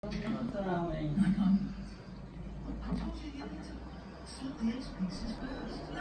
Darling. I told you need to salt the eggs pieces first.